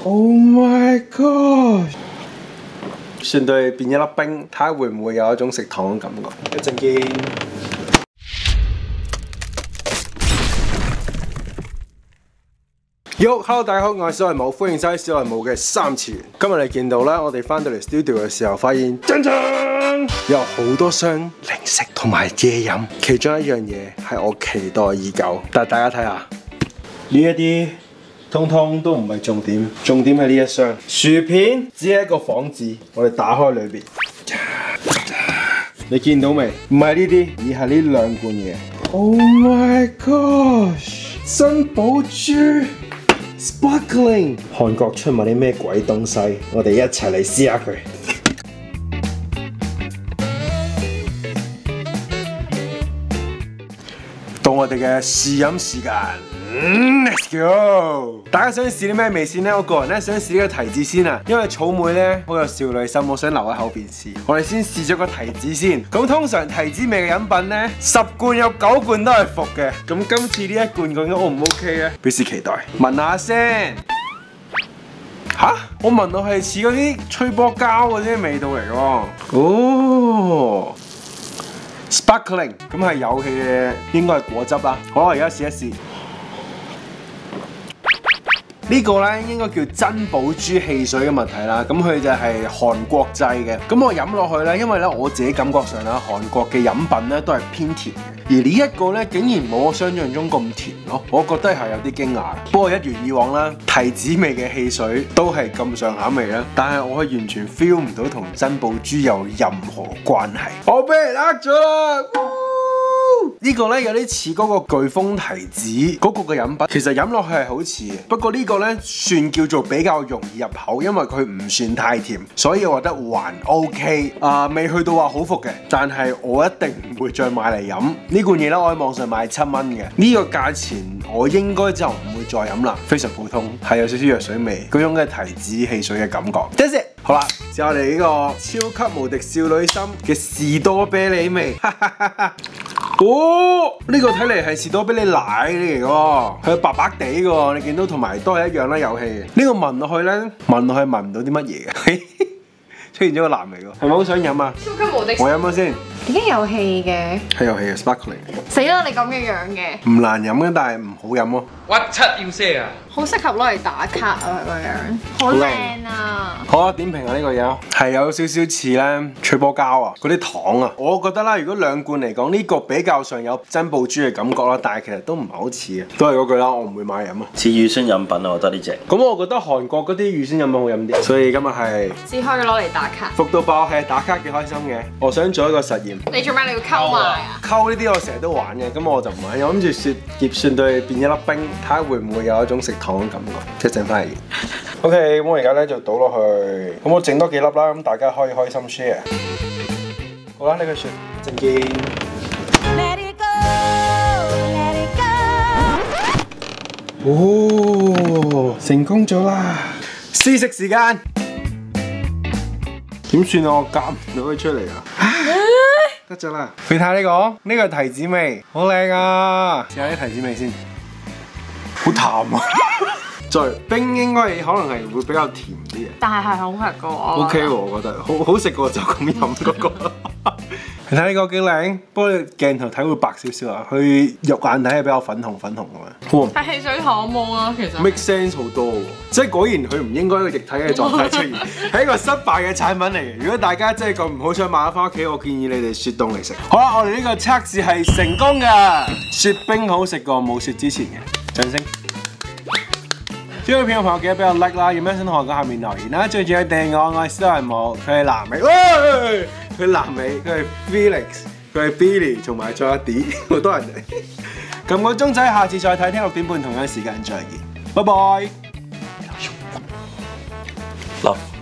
Oh my god！ 算對變一粒冰，睇下會唔會有一種食糖嘅感覺。一陣見。Hello 大家好，我係小雷姆，歡迎收睇小雷姆嘅3次元。今日你見到啦，我哋翻到嚟 studio 嘅時候，發現有好多箱零食同埋嘢飲，其中一樣嘢係我期待已久。但係大家睇下呢一啲，通通都唔係重點，重點係呢一箱薯片，只係一個幌子。我哋打開裏邊，你見到未？唔係呢啲，而係呢兩罐嘢。Oh my gosh！ 珍寶珠 Sparkling， 韓國出埋啲咩鬼東西？我哋一齊嚟試下佢。到我哋嘅試飲時間。Let's go！ 大家想試啲咩味先呢？我個人咧想試呢個提子先啊，因為草莓咧好有少女心，我想留喺後邊試。我哋先試咗個提子先。咁通常提子味嘅飲品咧，10罐有9罐都係服嘅。咁今次呢一罐究竟 O 唔 OK 咧？表示期待。聞下先。吓？我聞到係似嗰啲吹波膠嗰啲味道嚟喎。哦。Sparkling， 咁係有氣嘅，應該係果汁啦。好，我而家試一試。呢個咧應該叫珍寶珠汽水嘅物體啦，咁佢就係韓國製嘅。咁我飲落去咧，因為咧我自己感覺上啦，韓國嘅飲品咧都係偏甜嘅，而呢一個咧竟然冇我想象中咁甜咯，我覺得係有啲驚訝。不過一如以往啦，提子味嘅汽水都係咁上下味啦，但係我係完全 feel 唔到同珍寶珠有任何關係。我俾人呃咗啦！呢個咧有啲似嗰個巨峰提子嗰個嘅飲品，其實飲落去係好似嘅，不過呢個咧算叫做比較容易入口，因為佢唔算太甜，所以我覺得還 OK。未去到話好服嘅，但係我一定唔會再買嚟飲呢罐嘢啦。我喺網上買7蚊嘅，呢個價錢我應該就唔會再飲啦。非常普通，係有少少藥水味嗰種嘅提子汽水嘅感覺。That's it。好啦，試我哋呢個超級無敵少女心嘅士多啤梨味。哦，呢個睇嚟係士多啤梨奶嚟嘅，佢白白地嘅，你見到同埋都係一樣啦，有氣。呢個聞落去咧，聞落去聞唔到啲乜嘢嘅，出現咗個藍嚟嘅，係咪好想飲啊？超級無敵！我飲咗先。 點解有氣嘅？ 係有氣嘅 Sparkling。死啦！你咁嘅樣嘅。唔難飲嘅，但係唔好飲咯。 屈七要些啊！ 好適合攞嚟打卡啊！佢個樣好靚啊！ 好啊，點評下呢個嘢，係有少少似咧吹波膠啊，嗰啲糖啊，我覺得啦，如果兩罐嚟講，呢個比較上有珍寶珠嘅感覺啦，但係其實都唔係好似嘅，都係嗰句啦，我唔會買飲啊。 似乳酸飲品啊，我覺得呢隻。 咁我覺得韓國嗰啲乳酸飲品好飲啲，所以今日係只可以攞嚟打卡， 服到爆，係打卡幾開心嘅。我想做一個實驗。 你做咩？你要溝埋啊？ 溝呢啲我成日都玩嘅，咁我就唔玩，我諗住雪葉算對變一粒冰，睇下會唔會有一種食糖嘅感覺。一陣翻嚟。OK， 咁我而家咧就倒落去，咁我整多幾粒啦，咁大家可以開心 share。好啦，呢個雪陣見。Let it go, let it go。哦，成功咗啦！試食時間。點算啊？我夾唔到佢出嚟啊！得咗啦，你睇下呢個，呢個提子味，好靚啊！試下啲提子味先，好淡啊！再冰應該可能係會比較甜啲嘅， 但係係好食噶喎。 OK 喎，我覺得好食過就咁飲嗰個。你睇呢個幾靚，不過鏡頭睇會白少少啊，佢肉眼睇係比較粉紅咁樣。 係汽水糖冇啊，其實。 make sense 好多喎，即係果然佢唔應該一個液體嘅狀態出現，係一個失敗嘅產品嚟嘅。如果大家真係咁唔好想買翻屋企，我建議你哋雪凍嚟食。好啦，我哋呢個測試係成功㗎，雪冰好食過冇雪之前嘅，掌聲。中意片嘅朋友記得俾我 like 啦，有咩想同我講下面留言啦，最重要訂閱我係小人武，佢係南美，喂，佢南美，佢係 Felix， 佢係 Billy， 同埋仲有啲好多人嚟。撳個鐘仔，下次再睇，聽6點半同樣時間再見，拜拜。 Love。